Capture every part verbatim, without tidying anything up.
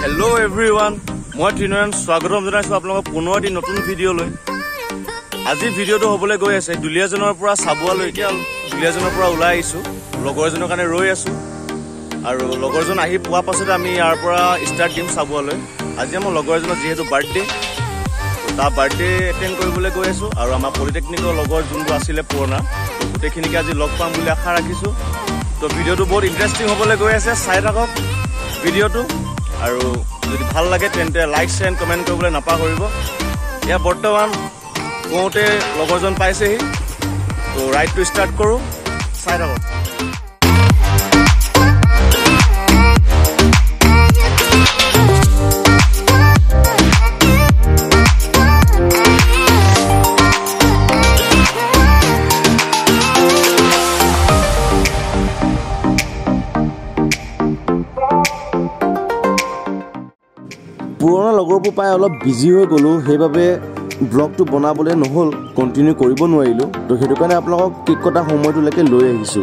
Hello everyone, মই Tinoyan স্বাগতম জনাইছো আপোনালোকক পুনৰ এটি নতুন ভিডিও লৈ। আজি ভিডিওটো হ'বলৈ গৈ আছে দুলিয়াজনৰ পৰা সাবুৱালৈকে দুলিয়াজনৰ পৰা ওলাই আহিছো লগৰজনৰ কাৰণে ৰৈ আছো আৰু লগৰজন আহি পোৱা পাছত আমি ইয়াৰ পৰা ষ্টাৰ্ট দিম সাবুৱালৈ। আজি আমাৰ লগৰজনৰ যেহেতু বাৰ্থডে তাৰ বাৰ্থডে এটেন্ড কৰিবলৈ গৈ আছো আৰু আমাৰ পলিটেকনিকৰ লগৰ যোনবোৰ আছিলে পুৰণা গোটেইখিনিকে আজি লগ পাম বুলি আশা ৰাখিছো। তো ভিডিওটো বহুত ইন্টাৰেষ্টিং হ'বলৈ গৈ আছে, চাই থাকক ভিডিওটো আৰু যদি ভাল লাগে তেন্তে লাইক শেয়াৰ কমেন্ট কৰিবলৈ নাপাহৰিব। ইয়া বৰ্তমান কোতে লগৰজন পাইছেহি, তো ৰাইডটো ষ্টাৰ্ট কৰো, চাই থাকক। পুৰণা লগৰবোৰ পাই অলপ বিজি হৈ গ'লো, সেইবাবে ব্লগটো বনাবলৈ নহ'ল, কণ্টিনিউ কৰিব নোৱাৰিলোঁ। তো সেইটো কাৰণে আপোনালোকক কেক কটা সময়টোলৈকে লৈ আহিছোঁ।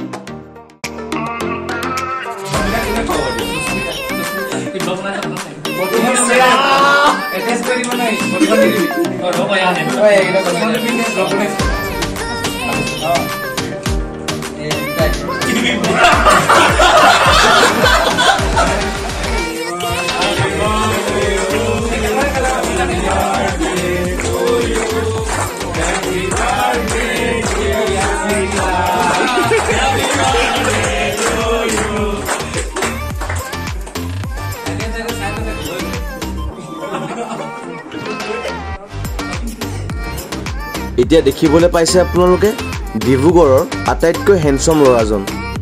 এতিয়া দেখিবলৈ পাইছে আপোনালোকে ডিব্ৰুগড়ৰ আটাইতকৈ হেণ্ডছম ল'ৰাজন।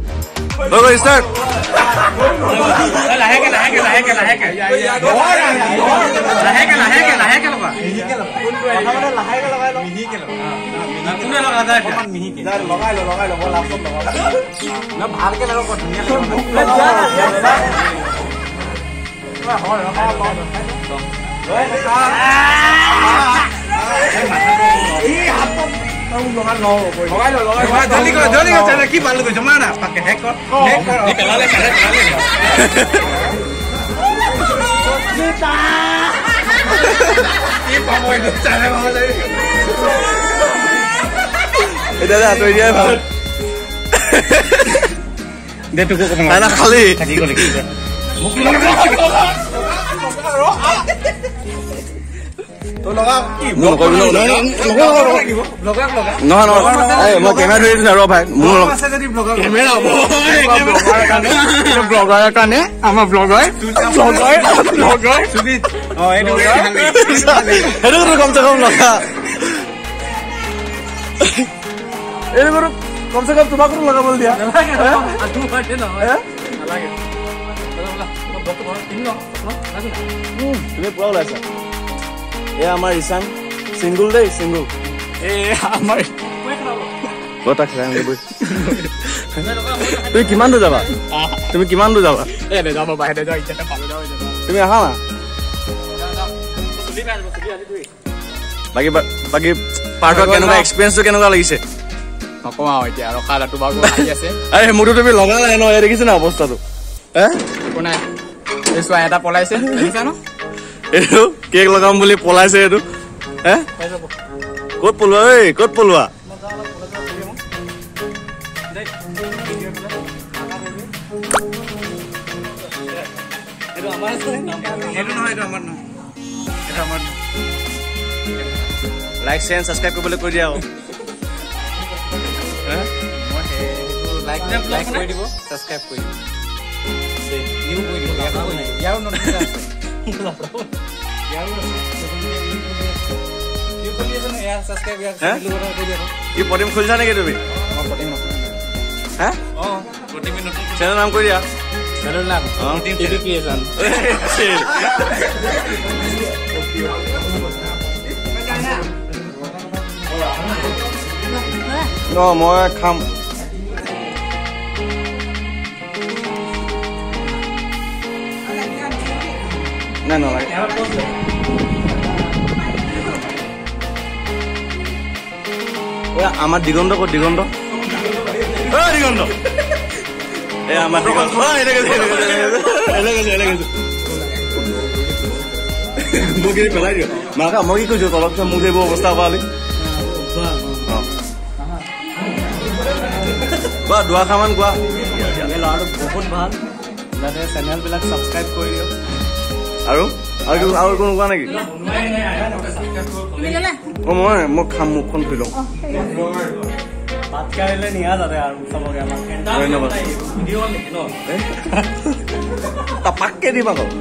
কি ভাল জমা না খালি মই কেমেৰা ধৰি দিছো আৰু ভাই মোৰ ব্লগাৰ কাৰণে আমাৰ ব্লগাৰ সেইটো কমচে কম লগা এইবোৰ কমচে কম তোমাকো লগাবলৈ দিয়া তুমি পুৰা ওলাইছা। এ আমাৰ ইছান সিংগুল দেই সিংগুল তুমি কিমান দূৰ যাবা তুমি কিমান দূৰ যাবা তুমি আহা না বাকী বাকী পাৰ্টৰ কেনেকুৱা এক্সপিৰিয়েঞ্চটো কেনেকুৱা লাগিছে নকওঁ আৰু এতিয়া ৰখা তোমাকো আহি আছে। আৰে মোৰতো তুমি লগা নাই ন, দেখিছে না অৱস্থাটো একো নাই। এই চোৱা এটা পলাইছে দেখিছা ন, এইটো কেক লগাম বুলি পলাইছে এইটো হে ক'ত পলোৱা ঐ ক'ত পলোৱা লাইক শেয়াৰ সাবস্ক্ৰাইব কৰিবলৈ কৈ দিয়া লাইক কৰি দিব সাবস্ক্ৰাইব কৰি দিব। পটিম খুলিছা নেকি তুমি? চেনেল নাম কৰি দিয়া। মই খাম নাই নালাগে। আমাৰ দিগন্ত ক'ত দিগন্ত দিগন্ত এ আমাৰ দিগন্ত মোক কি পেলাই দিয় মাকা মই কি কৈছো তলত মোক এইবোৰ অৱস্থা পালি কোৱা দুআষাৰমান কোৱা ল'ৰাটো বহুত ভাল যাতে চেনেলবিলাক ছাবস্ক্ৰাইব কৰি দিয়ক আৰু আৰু আৰু কোনো কোৱা নেকি অ মই মোক খাম মুখখন ধুই লওঁ ভাত খাইলে নিয়া যাতে আৰু চাবগে আমাক ধন্যবাদ তাপাককে দিবা কওক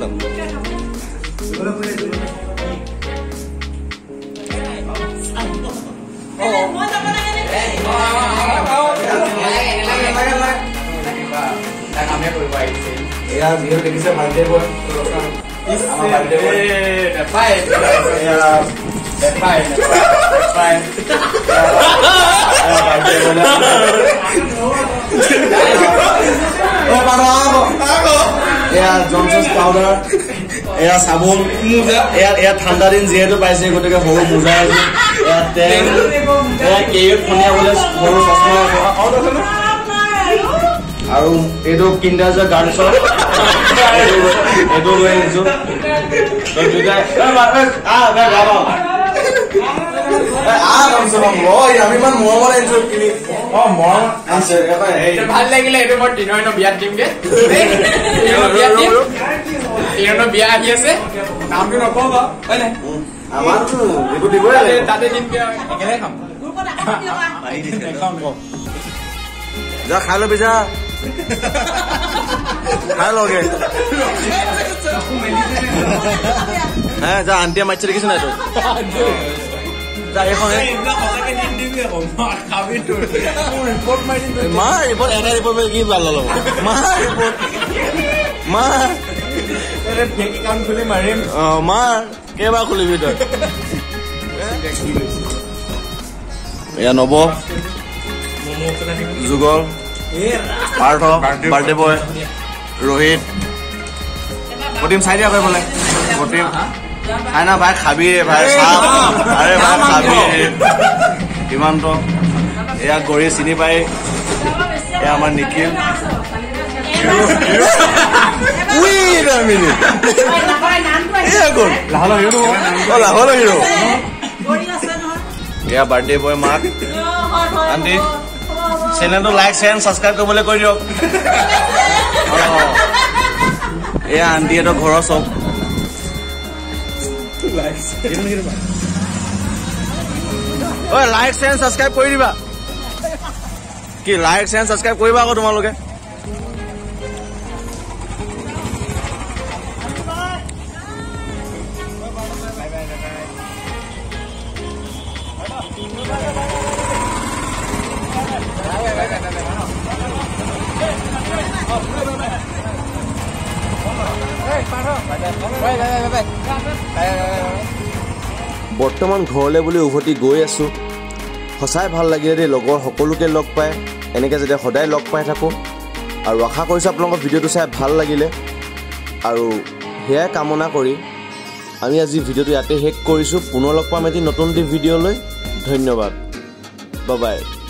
এয়া ভিডিও দেখিছে বাৰ্থডে বয় আমাৰ বাৰ্থডে বয় দেখাই দেখাই দেখাই বাৰ্থডে বয় ও বাবা এয়া জনসন্স পাউডাৰ এয়া চাবোন এয়া এয়া ঠাণ্ডা দিন যিহেতু পাইছে গতিকে সৰু মোজা এয়া তেল এয়া কেইত ফনিয়াবলৈ সৰু চশমা আৰু এইটো কিণ্ডাৰ যে গাৰ্লছৰ এইটো লৈ আহিছো আমি ইমান মৰমত আহিছো কিনি অ মৰম আছে ভাল লাগিলে এইটো মই দিনৰ বিয়াত দিমগে দিনৰ বিয়া আহি আছে নামটো নকওঁ বাৰু হয় নাই আমাৰতো এইটো দিবই তাতে দিমগে একেলগে খাম যা খাই লবি যা খাই লগে হ্যাঁ যা আন্টিয়ে মারছে দেখিস না তো যা এখন মা রিপোর্ট এটা রিপোর্ট কি ভাল লব মা রিপোর্ট মা ফেক একাউন্ট খুলি মাৰিম অ মা কেবা খুলিবি তই এয়া নব যুগল পাৰ্থ বাৰ্থডে বয় ৰোহিত প্ৰতিম চাই দিয়া কৈ বোলে প্ৰতিম খাই না ভাই খাবি ভাই চাপ আৰে ভাই খাবি হিমান্ত এয়া গৰি চিনি পাই এয়া আমাৰ নিখিল এয়া বাৰ্থডে বয় মাক আন্টি চেনেলটো লাইক শ্বেয়াৰ ছাবস্ক্ৰাইব কৰিবলৈ কৈ দিয়ক এয়া আন্টি এটা ঘৰৰ চব লাইক শ্বেয়াৰ ছাবস্ক্ৰাইব কৰি দিবা কি লাইক শ্বেয়াৰ ছাবস্ক্ৰাইব কৰিবা আকৌ তোমালোকে বৰ্তমান ঘৰলৈ বুলি উভতি গৈ আছো সঁচাই ভাল লাগিলে দেই লগৰ সকলোকে লগ পাই এনেকৈ যাতে সদায় লগ পাই থাকোঁ আৰু আশা কৰিছোঁ আপোনালোকৰ ভিডিঅ'টো চাই ভাল লাগিলে আৰু সেয়াই কামনা কৰি আমি আজি ভিডিঅ'টো ইয়াতে শেষ কৰিছোঁ পুনৰ লগ পাম এটি নতুন ভিডিঅ'লৈ ধন্যবাদ বাই বাই